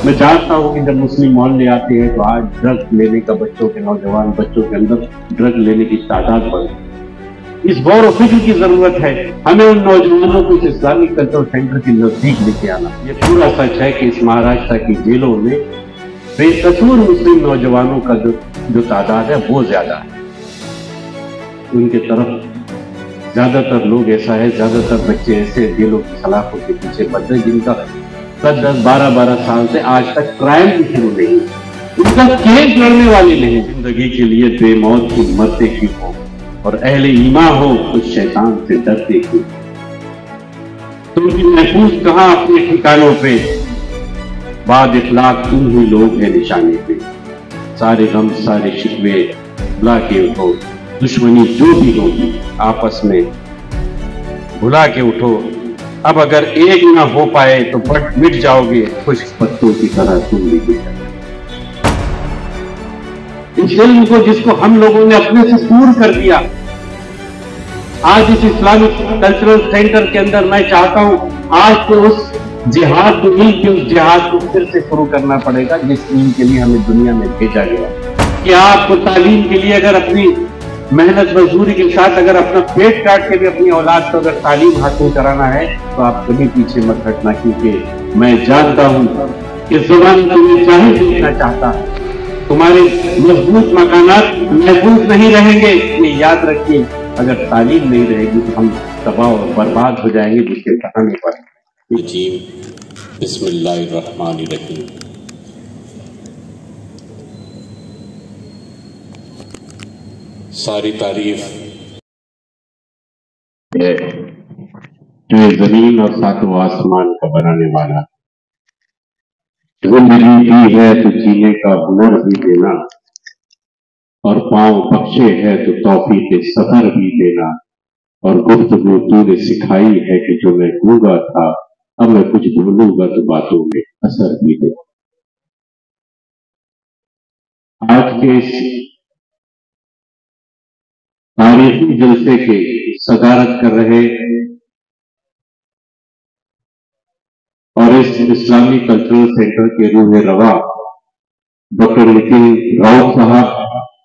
میں چاہتا ہوں کہ جب مسلم محلے آتے ہیں تو آج ڈرگ لینے کا بچوں کے نوجوان بچوں کے اندر ڈرگ لینے کی تعداد بڑھ گئی۔ اس غور و فکر کی ضرورت ہے، ہمیں ان نوجوانوں کو اس اسلامک کلچر سینٹر کے نزدیک لے کے آنا۔ یہ پورا سچ ہے کہ اس مہاراشٹر کی جیلوں میں بے قصور مسلم نوجوانوں کا جو تعداد ہے وہ زیادہ ہے۔ ان کے طرف زیادہ تر لوگ ایسا ہے، زیادہ تر بچے ایسے جیلوں کی سلاخوں کے پیچھے بڑھتے جن کا 10 12 سال سے آج تک کرائم بھی شروع نہیں، ان کا کیس لڑنے والی نہیں۔ زندگی کے لیے بے موت کی مرتے کی ہو اور اہل ایمان ہو تو شیطان سے ڈرتے کی۔ تم کی محفوظ کہاں اپنے ٹھکانوں پہ، بعد اخلاق تم ہی لوگ ہیں نشانے پہ۔ سارے غم سارے شکوے بھلا کے اٹھو، دشمنی جو بھی ہوگی آپس میں بھلا کے اٹھو۔ اب اگر ایک نہ ہو پائے تو مٹ جاؤ گے خشک پتوں کی طرح تم بھی گر جاؤ۔ اس علم کو جس کو ہم لوگوں نے اپنے سے دور کر دیا، آج اس اسلامک کلچرل سینٹر کے اندر میں چاہتا ہوں آج تو اس جہاد کو مل کے اس جہاد کو پھر سے شروع کرنا پڑے گا جس علم کے لیے ہمیں دنیا میں بھیجا گیا کہ آپ کو تعلیم کے لیے اگر اپنی محنت مزدوری کے ساتھ اگر اپنا پیٹ کاٹ کے بھی اپنی اولاد کو اگر تعلیم حاصل کرانا ہے تو آپ کبھی پیچھے مت ہٹنا، کیونکہ میں جانتا ہوں کہ زبان تمہیں چاہے دیکھنا چاہتا ہے، تمہارے مضبوط مکانات محفوظ نہیں رہیں گے۔ یہ یاد رکھیے، اگر تعلیم نہیں رہے گی تو ہم تباہ اور برباد ہو جائیں گے، جس کے کہانی پر بسم اللہ الرحمن الرحیم۔ ساری تعریف ہے جو زمین اور ساتوں آسمان کا بنانے والا، زندگی دی ہے تو جینے کا ہنر بھی دینا، اور پاؤں بخشے ہے تو توفیق سفر بھی دینا، اور گفتگو تو نے سکھائی ہے کہ جو میں گونگا تھا اب میں کچھ بولوں گا تو باتوں میں اثر بھی دے۔ آج کے اس تاریخی جلسے کے صدارت کر رہے اور اس اسلامی کلچرل سینٹر کے روح رواں ڈاکٹر نتن راؤت صاحب،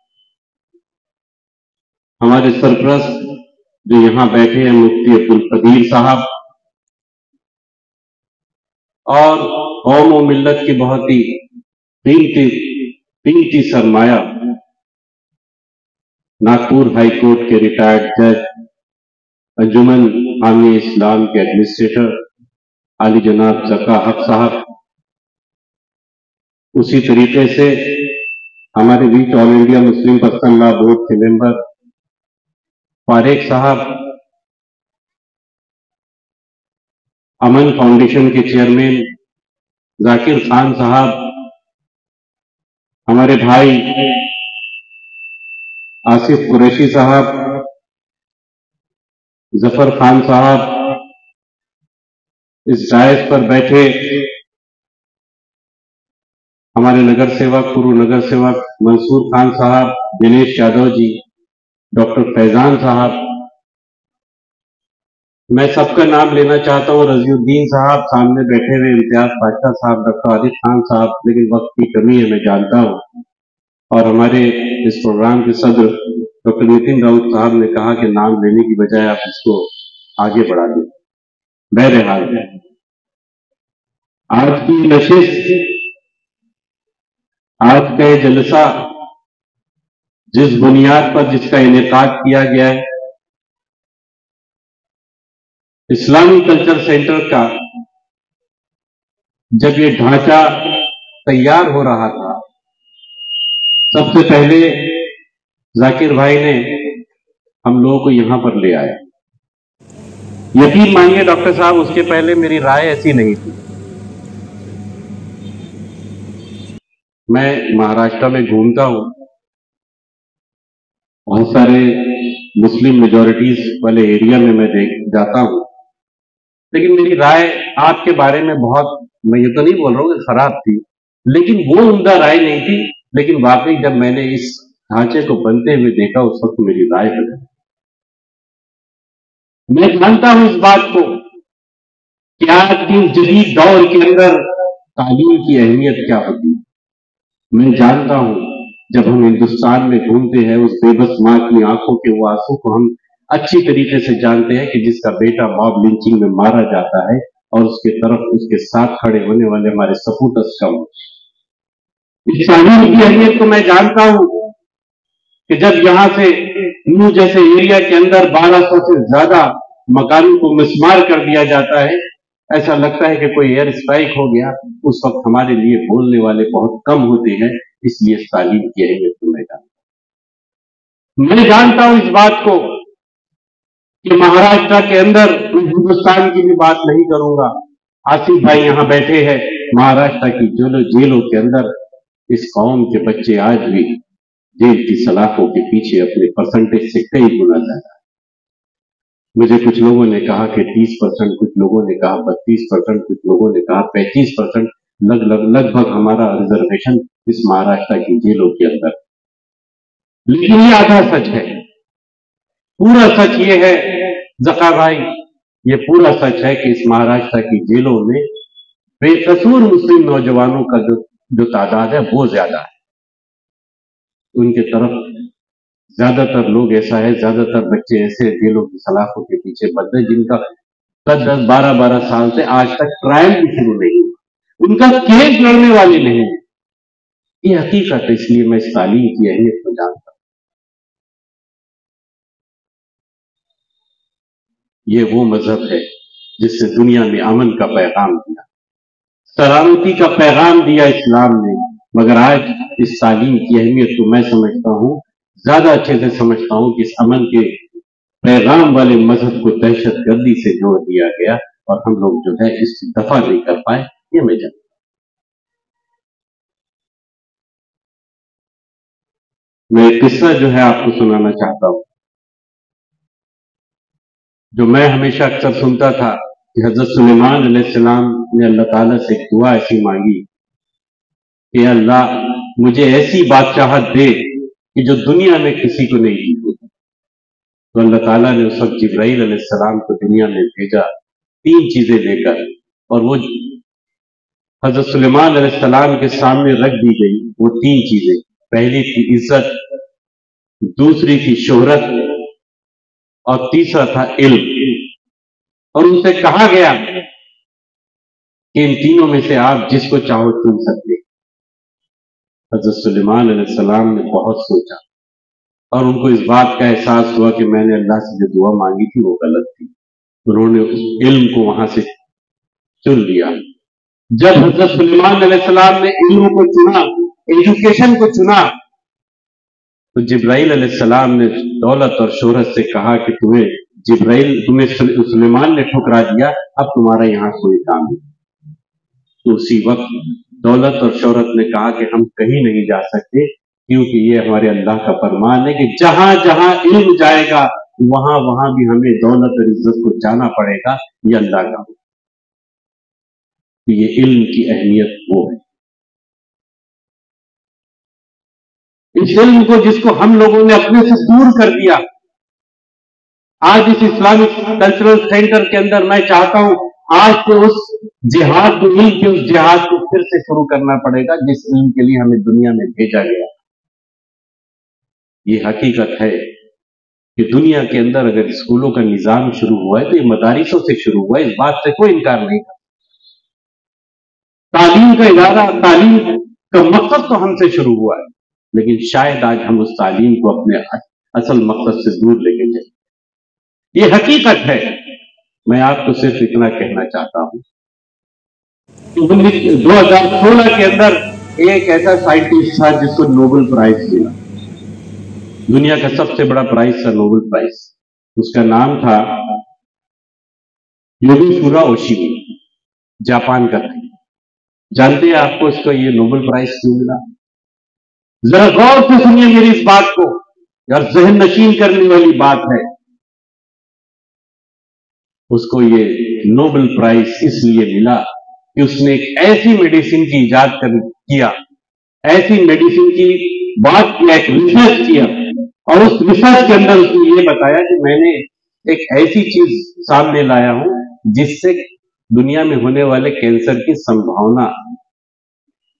ہمارے سرپرست جو یہاں بیٹھے ہیں مفتی عبدالقدیر صاحب، اور قوم و ملت کی بہت ہی قیمتی سرمایہ ناگپور ہائی کورٹ کے ریٹائرڈ جج، انجمن حامی اسلام کے ایڈمنسٹریٹر عالی جناب زکا حق صاحب، اسی طریقے سے ہمارے بیچ all India Muslim personal law board کے ممبر فاروق صاحب، امن فاؤنڈیشن کے چیئرمین ذاکر خان صاحب، ہمارے بھائی آصف قریشی صاحب، ظفر خان صاحب، اس ڈائس پر بیٹھے ہمارے نگر سیوک پورو نگر سیوک منصور خان صاحب، دنیش یادو جی، ڈاکٹر فیضان صاحب، میں سب کا نام لینا چاہتا ہوں، رضی الدین صاحب سامنے بیٹھے ہوئے، امتیاز بادشاہ صاحب، ڈاکٹر عادل خان صاحب، لیکن وقت کی کمی ہے میں جانتا ہوں، اور ہمارے اس پروگرام کے صدر ڈاکٹر نتن راؤت صاحب نے کہا کہ نام لینے کی بجائے آپ اس کو آگے بڑھا دیں۔ بہرحال آج کی نشست، آج کا یہ جلسہ جس بنیاد پر جس کا انعقاد کیا گیا ہے، اسلامی کلچر سینٹر کا جب یہ ڈھانچہ تیار ہو رہا تھا، سب سے پہلے ذاکر بھائی نے ہم لوگوں کو یہاں پر لے آیا۔ یقین مانیے ڈاکٹر صاحب، اس کے پہلے میری رائے ایسی نہیں تھی۔ میں مہاراشٹر میں گھومتا ہوں، بہت سارے مسلم میجورٹیز والے ایریا میں جاتا ہوں، لیکن میری رائے آپ کے بارے میں بہت، میں یہ تو نہیں بول رہا ہوں کہ خراب تھی، لیکن وہ عمدہ رائے نہیں تھی، لیکن واقعی جب میں نے اس ڈھانچے کو بنتے ہوئے دیکھا اس وقت میری رائے بدلی۔ میں جانتا ہوں اس بات کو کہ آج کے جدید دور کے اندر تعلیم کی اہمیت کیا ہوتی ہے۔ میں جانتا ہوں جب ہم ہندوستان میں گھومتے ہیں اس بے بس ماں کی آنکھوں کے وہ آنسو کو ہم اچھی طریقے سے جانتے ہیں کہ جس کا بیٹا ماب لنچنگ میں مارا جاتا ہے اور اس کے طرف اس کے ساتھ کھڑے ہونے والے ہمارے سپورٹرز کم ہوتے ہیں۔ اس تعلیم کی اہمیت کو میں جانتا ہوں کہ جب یہاں سے نیو جیسے ایریا کے اندر 1200 سے زیادہ مکانوں کو مسمار کر دیا جاتا ہے، ایسا لگتا ہے کہ کوئی ایئر اسٹرائک ہو گیا، اس وقت ہمارے لیے بولنے والے بہت کم ہوتے ہیں۔ اس لیے اس تعلیم کی اہمیت کو میں جانتا ہوں اس بات کو کہ مہاراشٹر کے اندر ہندوستان کی بھی بات نہیں کروں گا، آصف بھائی یہاں بیٹھے ہیں، مہاراشٹر کی جیلوں کے اندر اس قوم کے بچے آج بھی جیل کی سلاخوں کے پیچھے اپنے پرسنٹیج سے کئی گنا زیادہ۔ مجھے کچھ لوگوں نے کہا کہ 30%، کچھ لوگوں نے کہا 32%، کچھ لوگوں نے کہا 35%، لگ بھگ ہمارا ریزرویشن اس مہاراشٹر کی جیلوں کے اندر۔ لیکن یہ آدھا سچ ہے، پورا سچ یہ ہے ذکا بھائی، یہ پورا سچ ہے کہ اس مہاراشٹر کی جیلوں میں بے قصور مسلم نوجوانوں کا جو تعداد ہے وہ زیادہ ہے۔ ان کے طرف زیادہ تر لوگ ایسا ہے، زیادہ تر بچے ایسے جیلوں کی سلاخوں کے پیچھے بند ہیں جن کا 10 12 سال سے آج تک ٹرائل بھی شروع نہیں ہوا، ان کا کیس لڑنے والے نہیں ہیں۔ یہ حقیقت ہے، اس لیے میں اس تعلیم کی اہمیت کو جانتا ہوں۔ یہ وہ مذہب ہے جس سے دنیا میں امن کا پیغام دیا، سلامتی کا پیغام دیا اسلام نے، مگر آج اس تعلیم کی اہمیت کو میں سمجھتا ہوں، زیادہ اچھے سے سمجھتا ہوں کہ اس امن کے پیغام والے مذہب کو دہشت گردی سے جوڑ دیا گیا اور ہم لوگ جو ہے اس کی دفع نہیں کر پائے۔ یہ میں جانتا ہوں۔ میں ایک قصہ جو ہے آپ کو سنانا چاہتا ہوں، جو میں ہمیشہ اکثر سنتا تھا کہ حضرت سلیمان علیہ السلام نے اللہ تعالیٰ سے ایک دعا ایسی مانگی کہ اللہ مجھے ایسی بادشاہت دے کہ جو دنیا میں کسی کو نہیں دی ہوگی۔ تو اللہ تعالیٰ نے اس وقت جبرائیل علیہ السلام کو دنیا میں بھیجا 3 چیزیں لے کر، اور وہ حضرت سلیمان علیہ السلام کے سامنے رکھ دی گئی۔ وہ 3 چیزیں، پہلی تھی عزت، دوسری تھی شہرت، اور تیسرا تھا علم۔ اور ان سے کہا گیا کہ ان تینوں میں سے آپ جس کو چاہو چن سکتے۔ حضرت سلیمان علیہ السلام نے بہت سوچا اور ان کو اس بات کا احساس ہوا کہ میں نے اللہ سے جو دعا مانگی تھی وہ غلط تھی۔ انہوں نے اس علم کو وہاں سے چن لیا۔ جب حضرت سلیمان علیہ السلام نے علم کو چنا، ایجوکیشن کو چنا، تو جبرائیل علیہ السلام نے دولت اور شہرت سے کہا کہ تمہیں سلیمان نے ٹھکرا دیا، اب تمہارا یہاں کوئی کام نہیں۔ تو اسی وقت دولت اور شہرت نے کہا کہ ہم کہیں نہیں جا سکتے، کیونکہ یہ ہمارے اللہ کا فرمان ہے کہ جہاں جہاں علم جائے گا وہاں وہاں بھی ہمیں دولت اور عزت کو جانا پڑے گا، یہ اللہ کا۔ یہ علم کی اہمیت وہ ہے، اس علم کو جس کو ہم لوگوں نے اپنے سے دور کر دیا۔ آج اس اسلامک کلچرل سینٹر کے اندر میں چاہتا ہوں آج سے اس جہاد کو مل کے اس جہاد کو پھر سے شروع کرنا پڑے گا جس علم کے لیے ہمیں دنیا میں بھیجا گیا۔ یہ حقیقت ہے کہ دنیا کے اندر اگر اسکولوں کا نظام شروع ہوا ہے تو یہ مدارسوں سے شروع ہوا ہے، اس بات سے کوئی انکار نہیں تھا۔ تعلیم کا ادارہ، تعلیم کا مقصد تو ہم سے شروع ہوا ہے، لیکن شاید آج ہم اس تعلیم کو اپنے اصل مقصد سے دور لے کے جائیں۔ یہ حقیقت ہے۔ میں آپ کو صرف اتنا کہنا چاہتا ہوں کہ 2016 کے اندر ایک ایسا سائنٹسٹ تھا جس کو نوبل پرائز ملا، دنیا کا سب سے بڑا پرائز تھا نوبل پرائز، اس کا نام تھا یوگیشورا اوشیمی، جاپان کا تھا۔ جانتے ہیں آپ کو اس کو یہ نوبل پرائز کیوں ملا؟ ذرا غور سے سنیے میری اس بات کو، اور ذہن نشین کرنے والی بات ہے۔ اس کو یہ نوبل پرائز اس لیے ملا کہ اس نے ایک ایسی میڈیسن کی ایجاد کیا، ایسی میڈیسن کی بات کیا، ایک ریسرچ کیا، اور اس ریسرچ کے اندر اس نے یہ بتایا کہ میں نے ایک ایسی چیز سامنے لایا ہوں جس سے دنیا میں ہونے والے کینسر کی سمبھاونا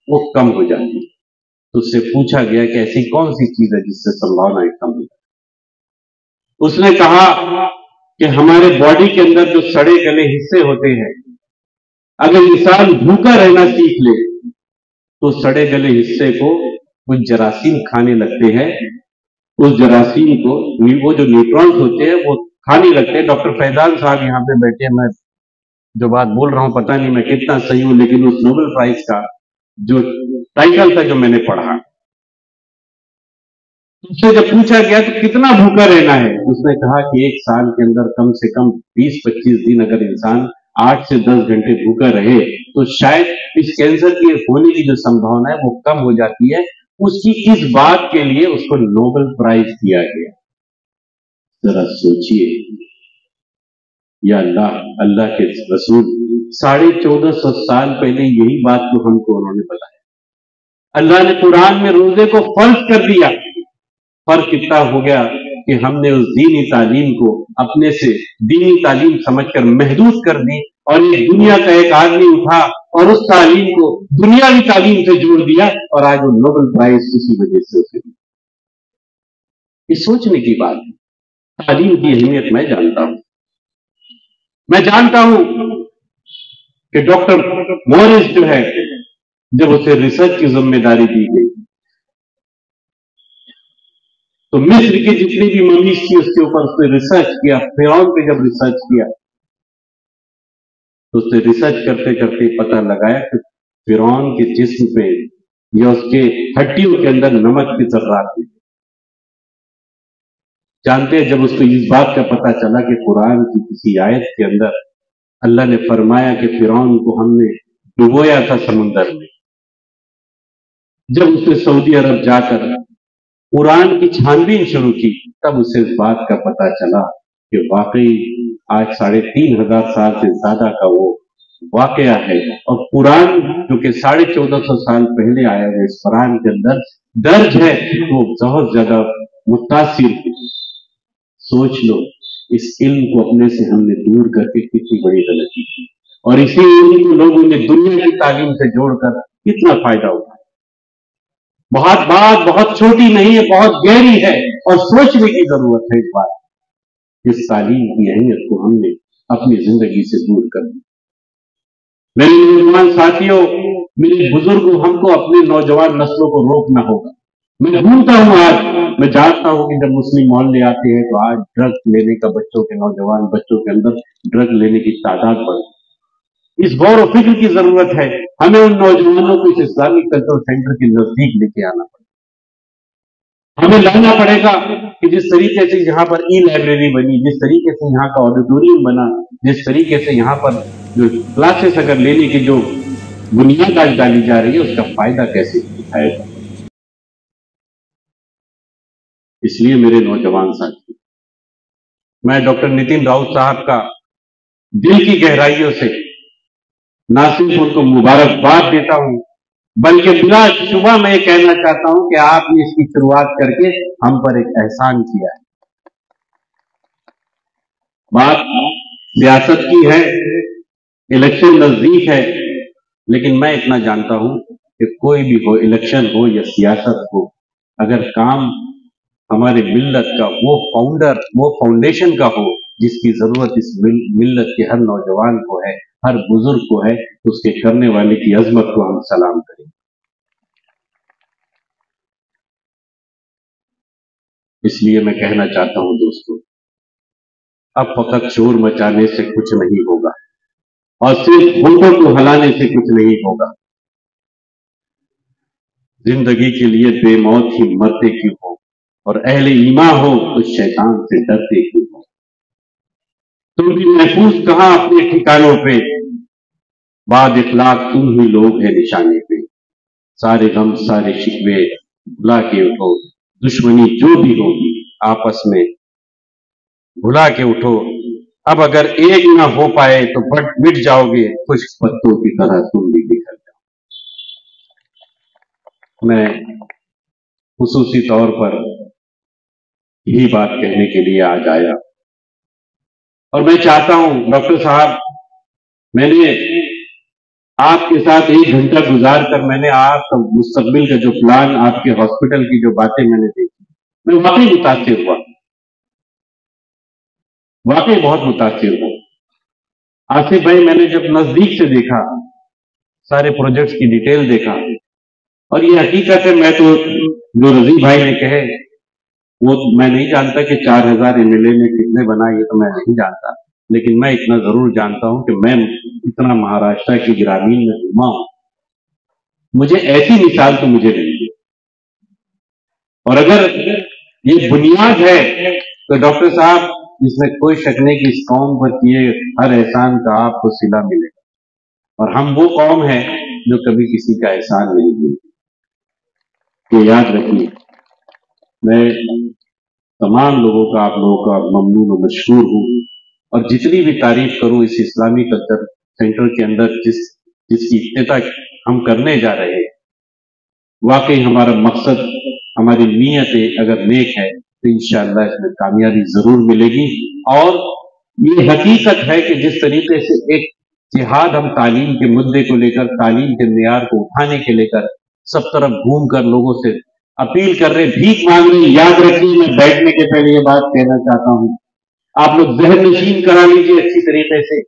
وہ कम हो जाती है। तो उससे पूछा गया कि ऐसी कौन सी चीज है जिससे संभावनाएं कम हो जाती। उसने कहा कि हमारे बॉडी के अंदर जो सड़े गले हिस्से होते हैं, अगर इंसान भूखा रहना सीख ले तो सड़े गले हिस्से को कुछ जरासीम खाने लगते हैं। उस जरासीम को वो जो न्यूट्रॉन्स होते हैं वो खाने लगते हैं। डॉक्टर फैजान साहब यहाँ पे बैठे हैं, मैं जो बात बोल रहा हूं पता नहीं मैं कितना सही हूं, लेकिन उस नोबेल प्राइज का जो टाइटल था जो मैंने पढ़ा, उससे जब पूछा गया तो कितना भूखा रहना है, उसने कहा कि एक साल के अंदर कम से कम 20-25 दिन अगर इंसान 8 से 10 घंटे भूखा रहे तो शायद इस कैंसर के होने की जो संभावना है वो कम हो जाती है। उसकी इस बात के लिए उसको नोबेल प्राइज दिया गया। जरा सोचिए, या अल्लाह के रसूल 1450 साल पहले यही बात तो हमको उन्होंने बताया। अल्लाह ने कुरान में रोजे को फर्ज कर दिया। फर्क कितना हो गया कि हमने उस दीनी तालीम को अपने से दीनी तालीम समझकर महदूद कर दी, और ये दुनिया का एक आदमी उठा और उस तालीम को दुनियावी तालीम से जोड़ दिया, और आज वो नोबेल प्राइज किसी वजह से उसे दी। ये सोचने की बात है। तालीम की अहमियत मैं जानता हूं कि डॉक्टर मॉरिस जो है, जब उसे रिसर्च की जिम्मेदारी दी गई तो मिस्र की जितनी भी ममीज थी उसके ऊपर उसने रिसर्च किया। फिरौन पे जब रिसर्च किया तो उसने रिसर्च करते करते पता लगाया कि फिरौन के जिस्म पे या उसके हड्डियों के अंदर नमक की जर्रात थी। जानते हैं, जब उसको इस बात का पता चला कि कुरान की किसी आयत के अंदर अल्लाह ने फरमाया कि फिरौन को हमने डुबोया था समुंदर में, जब उसने सऊदी अरब जाकर कुरान की छानबीन शुरू की तब उसे इस बात का पता चला कि वाकई आज 3500 साल से ज्यादा का वो वाकया है, और कुरान जो कि 1450 साल पहले आया हुआ इस कुरान के अंदर दर्ज है वो बहुत ज्यादा मुतासिर है। सोच लो, इस इल्म को अपने से हमने दूर करके कितनी बड़ी गलती की, और इसी इल्म को लोगों ने दुनिया की तालीम से जोड़कर कितना फायदा उठाया। बात बहुत छोटी नहीं है, बहुत गहरी है, और सोचने की जरूरत है इस बात। इस तालीम की अहमियत को हमने अपनी जिंदगी से दूर कर दी। मेरे नौजवान साथियों, मेरे बुजुर्गों, हमको अपने नौजवान नस्लों को रोकना होगा। मैं ढूंढता हूं, आज मैं जानता हूं कि जब मुस्लिम मोहल्ले आते हैं तो आज ड्रग्स लेने का बच्चों के नौजवान बच्चों के अंदर ड्रग लेने की तादाद बढ़। इस गौर और फिक्र की जरूरत है। हमें उन नौजवानों को इस इस्लामिक कंट्रोल सेंटर के नजदीक लेके आना पड़ेगा। हमें लाना पड़ेगा कि जिस तरीके से यहाँ पर ई लाइब्रेरी बनी, जिस तरीके से यहाँ का ऑडिटोरियम बना, जिस तरीके से यहाँ पर जो क्लासेस अगर लेने की जो बुनियाद आज डाली जा रही है उसका फायदा कैसे उठाएगा। इसलिए मेरे नौजवान साथी, मैं डॉक्टर नितिन राउत साहब का दिल की गहराइयों से ना सिर्फ उनको मुबारकबाद देता हूं, बल्कि बिला शुबा मैं ये कहना चाहता हूं कि आपने इसकी शुरुआत करके हम पर एक एहसान किया है। बात सियासत की है, इलेक्शन नजदीक है, लेकिन मैं इतना जानता हूं कि कोई भी हो, इलेक्शन हो या सियासत हो, अगर काम हमारे मिल्लत का वो फाउंडेशन का हो जिसकी जरूरत इस मिल्लत के हर नौजवान को है, हर बुजुर्ग को है, तो उसके करने वाले की अजमत को हम सलाम करें। इसलिए मैं कहना चाहता हूं दोस्तों, अब फकत शोर मचाने से कुछ नहीं होगा और सिर्फ होठों को हिलाने से कुछ नहीं होगा। जिंदगी के लिए बेमौत ही मरते क्यों हो, और अहले ईमान हो तो शैतान से डरते क्यों हो। तुम भी महफूज कहां अपने ठिकानों पे, बाद इखलाक तुम ही लोग है निशाने पे। सारे गम सारे शिकवे भुला के उठो, दुश्मनी जो भी होगी आपस में भुला के उठो। अब अगर एक ना हो पाए तो मिट जाओगे, कुछ पत्तों की तरह तुम भी बिखर जाओ। मैं खुसूसी तौर पर यही बात कहने के लिए आज आया, और मैं चाहता हूं डॉक्टर साहब, मैंने آپ کے ساتھ 1 گھنٹہ گزار کر میں نے آپ کا مستقبل کا جو پلان، آپ کے ہاسپٹل کی جو باتیں میں نے دیکھی، میں واقعی متاثر ہوا، واقعی بہت متاثر ہوا۔ آصف بھائی، میں نے جب نزدیک سے دیکھا، سارے پروجیکٹس کی ڈیٹیل دیکھا، اور یہ حقیقت ہے، میں تو جو رضی بھائی نے کہے وہ میں نہیں جانتا کہ 4000 MLA میں کتنے بنا، یہ تو میں نہیں جانتا، لیکن میں اتنا ضرور جانتا ہوں کہ میں اتنا مہاراشٹر کی گرامین میں گھوما ہوں، مجھے ایسی مثال تو مجھے نہیں دی۔ اور اگر یہ بنیاد ہے تو ڈاکٹر صاحب، اس میں کوئی شک نہیں کہ اس قوم پر کیے ہر احسان کا آپ کو صلہ ملے گا، اور ہم وہ قوم ہیں جو کبھی کسی کا احسان نہیں بھولتے۔ تو یاد رکھیے، میں تمام لوگوں کا، آپ لوگوں کا ممنون و مشکور ہوں، اور جتنی بھی تعریف کروں اس اسلامی کلچر سینٹر کے اندر جس کی افتتاح ہم کرنے جا رہے ہیں، واقعی ہمارا مقصد، ہماری نیتیں اگر نیک ہے تو انشاءاللہ اس میں کامیابی ضرور ملے گی۔ اور یہ حقیقت ہے کہ جس طریقے سے ایک جہاد ہم تعلیم کے مدعے کو لے کر، تعلیم کے معیار کو اٹھانے کے لے کر سب طرف گھوم کر لوگوں سے اپیل کر رہے، بھیک مانگ رہے، یاد رکھیے، میں بیٹھنے کے پہلے یہ بات کہنا چاہتا ہوں، آپ لوگ ذہن نشین کرا لیجیے اچھی طریقے سے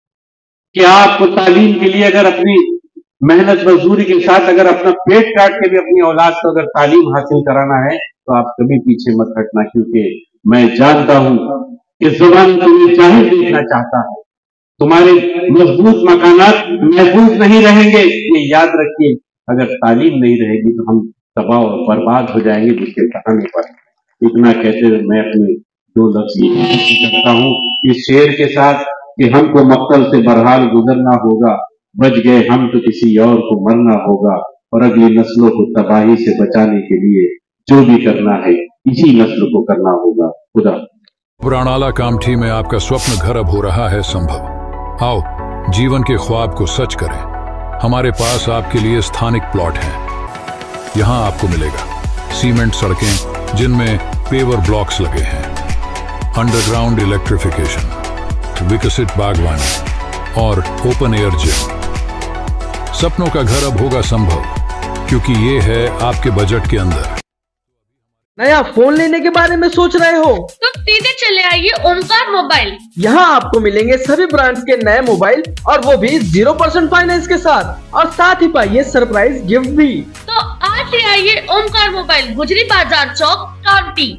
کہ آپ کو تعلیم کے لیے اگر اپنی محنت مزدوری کے ساتھ اگر اپنا پیٹ کاٹ کے بھی اپنی اولاد کو اگر تعلیم حاصل کرانا ہے تو آپ کبھی پیچھے مت ہٹنا، کیونکہ میں جانتا ہوں کہ زبان تمہیں ظاہر دیکھنا چاہتا ہے، تمہارے مضبوط مکانات محفوظ نہیں رہیں گے، یہ یاد رکھیے، اگر تعلیم نہیں رہے گی تو ہم تباہ اور برباد ہو جائیں گے، جس کے بہانے پر۔ اتنا کہتے ہوئے میں اپنے 2 لفظ یہ کرتا ہوں اس شعر کے ساتھ کہ ہم کو مقتل سے برحال گزرنا ہوگا، بچ گئے ہم تو کسی اور کو مرنا ہوگا، اور اگلی نسلوں کو تباہی سے بچانے کے لیے جو بھی کرنا ہے اسی نسل کو کرنا ہوگا۔ خدا پرانالا کامٹھی میں آپ کا سوپن گھر اب ہو رہا ہے سمبھو۔ آؤ جیون کے خواب کو سچ کریں، ہمارے پاس آپ کے لیے استھانک پلاٹ ہیں۔ یہاں آپ کو ملے گا سیمنٹ سڑکیں جن میں پیور بلاکس لگے ہیں، انڈر گراؤنڈ الیکٹریفیکیشن، وکست باغوانی اور اوپن ایئر جم۔ سپنوں کا گھر اب ہوگا سمبھو، کیونکہ یہ ہے آپ کے بجٹ کے اندر۔ نیا فون لینے کے بارے میں سوچ رہے ہو تو سیدھے چلے آئیے اومکار موبائل۔ یہاں آپ کو ملیں گے سبھی برانڈز کے نئے موبائل، اور وہ بھی 0% فائنانس کے ساتھ، اور ساتھ ہی پائیے سرپرائز گفٹ بھی۔ تو آج ہی آئیے اومکار موبائل، گجری بازار چوک، کامٹی۔